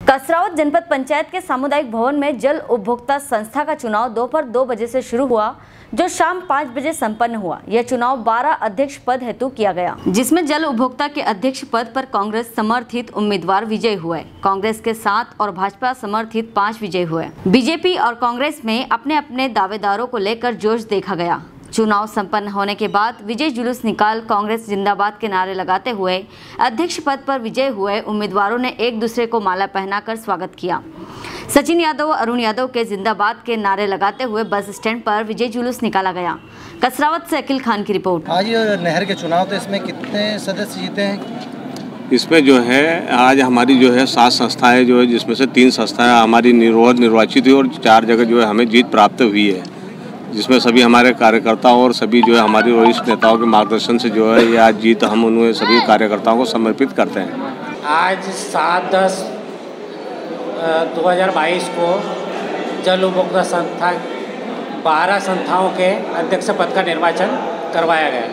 कसरावत जनपद पंचायत के सामुदायिक भवन में जल उपभोक्ता संस्था का चुनाव दोपहर 2 बजे से शुरू हुआ, जो शाम 5 बजे संपन्न हुआ। यह चुनाव 12 अध्यक्ष पद हेतु किया गया, जिसमें जल उपभोक्ता के अध्यक्ष पद पर कांग्रेस समर्थित उम्मीदवार विजयी हुए। कांग्रेस के 7 और भाजपा समर्थित 5 विजयी हुए। बीजेपी और कांग्रेस में अपने अपने दावेदारों को लेकर जोश देखा गया। चुनाव संपन्न होने के बाद विजय जुलूस निकाल कांग्रेस जिंदाबाद के नारे लगाते हुए अध्यक्ष पद पर विजय हुए उम्मीदवारों ने एक दूसरे को माला पहनाकर स्वागत किया। सचिन यादव, अरुण यादव के जिंदाबाद के नारे लगाते हुए बस स्टैंड पर विजय जुलूस निकाला गया। कसरावत से अखिल खान की रिपोर्ट। आज नहर के चुनाव, तो इसमें कितने सदस्य जीते हैं? इसमें जो है आज हमारी जो है 7 संस्थाएं जो है, जिसमें से 3 संस्थाएं हमारी निर्वाचित हुई और 4 जगह जो है हमें जीत प्राप्त हुई है, जिसमें सभी हमारे कार्यकर्ताओं और सभी जो है हमारी वरिष्ठ नेताओं के मार्गदर्शन से जो है ये आज जीत हम उन्हें सभी कार्यकर्ताओं को समर्पित करते हैं। आज 7/10/2022 को जल उपभोक्ता संस्था 12 संस्थाओं के अध्यक्ष पद का निर्वाचन करवाया गया।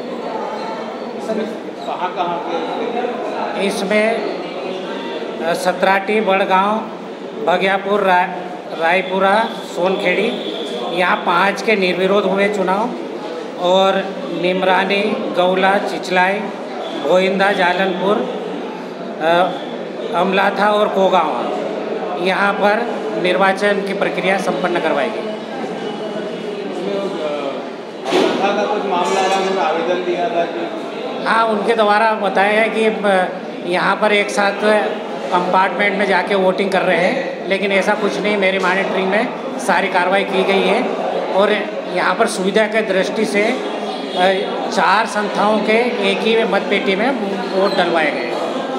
इसमें सतराटी, बड़गांव, भगियापुर, रायपुरा, सोनखेड़ी, यहाँ 5 के निर्विरोध हुए चुनाव, और निमरानी, गौला, चिचलाई, भोइंदा, जालनपुर, अमलाथा और कोगांव यहाँ पर निर्वाचन की प्रक्रिया संपन्न करवाई गई। कुछ मामला आवेदन दिया था कि हाँ, उनके द्वारा बताया है कि यहाँ पर एक साथ कंपार्टमेंट में जाके वोटिंग कर रहे हैं, लेकिन ऐसा कुछ नहीं। मेरी मॉनिटरिंग में सारी कार्रवाई की गई है और यहाँ पर सुविधा के दृष्टि से 4 संस्थाओं के एक ही मतपेटी में वोट डलवाए गए।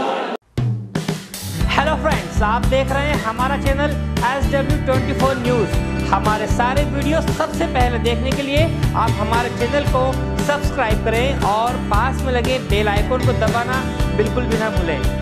हेलो फ्रेंड्स, आप देख रहे हैं हमारा चैनल SW24 न्यूज़। हमारे सारे वीडियो सबसे पहले देखने के लिए आप हमारे चैनल को सब्सक्राइब करें और पास में लगे बेल आइकन को दबाना बिल्कुल भी ना भूलें।